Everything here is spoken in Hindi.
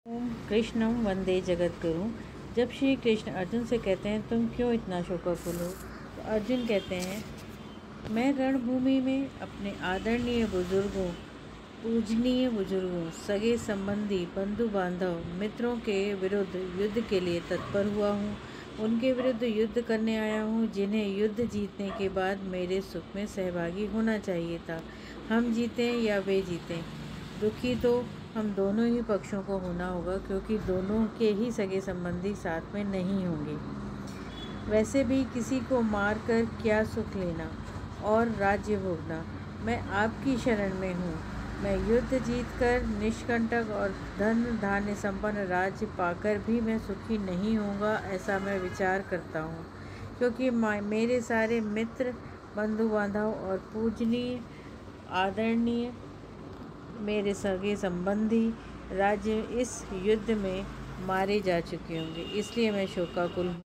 ओम कृष्णम वंदे जगद्गुरु। जब श्री कृष्ण अर्जुन से कहते हैं तुम क्यों इतना शोकाकुल हो, तो अर्जुन कहते हैं मैं रणभूमि में अपने आदरणीय बुजुर्गों, पूजनीय बुजुर्गों, सगे संबंधी, बंधु बांधव, मित्रों के विरुद्ध युद्ध के लिए तत्पर हुआ हूँ। उनके विरुद्ध युद्ध करने आया हूँ जिन्हें युद्ध जीतने के बाद मेरे सुख में सहभागी होना चाहिए था। हम जीतें या वे जीतें, दुखी तो हम दोनों ही पक्षों को होना होगा, क्योंकि दोनों के ही सगे संबंधी साथ में नहीं होंगे। वैसे भी किसी को मार कर क्या सुख लेना और राज्य भोगना। मैं आपकी शरण में हूँ। मैं युद्ध जीतकर निष्कंटक और धन धान्य संपन्न राज्य पाकर भी मैं सुखी नहीं होऊंगा, ऐसा मैं विचार करता हूँ, क्योंकि मेरे सारे मित्र, बंधु बांधव और पूजनीय, आदरणीय, मेरे सगे संबंधी राज्य इस युद्ध में मारे जा चुके होंगे। इसलिए मैं शोकाकुल हूँ।